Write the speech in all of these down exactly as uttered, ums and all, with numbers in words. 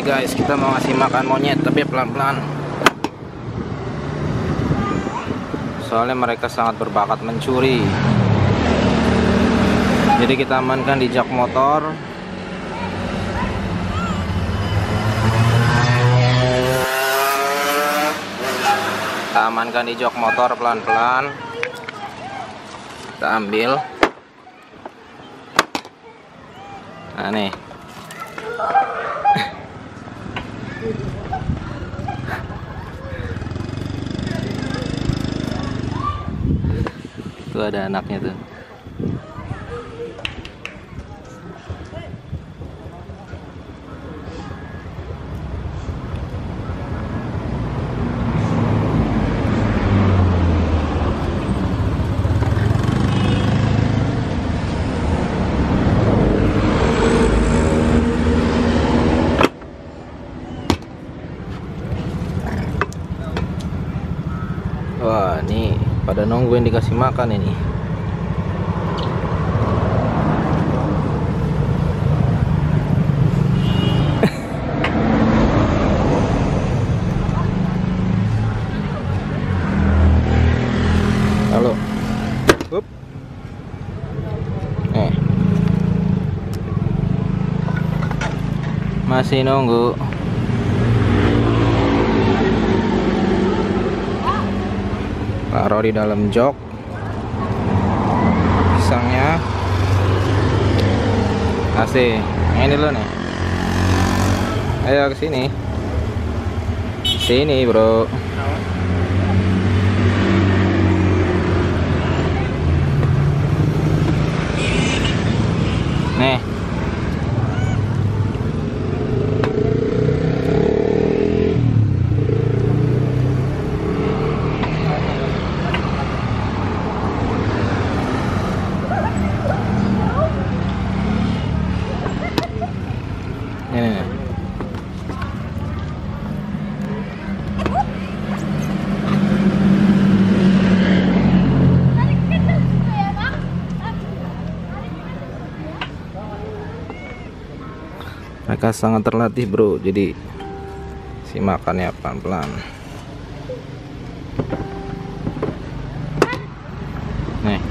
Oke guys, kita mau ngasih makan monyet tapi pelan-pelan. Soalnya mereka sangat berbakat mencuri. Jadi kita amankan di jak motor. Kita amankan di jok motor pelan-pelan. Kita ambil. Nah nih. Tuh ada anaknya tuh. Wah, nih pada nungguin dikasih makan ini. Halo. Up. Eh. Masih nunggu. Taruh di dalam jok pisangnya. Asih, ini dulu nih. Ayo ke sini. Sini, bro. Nih. Ini. Mereka sangat terlatih, bro. Jadi si makannya pelan-pelan. Nih.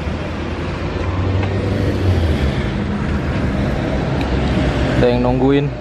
Ada yang nungguin.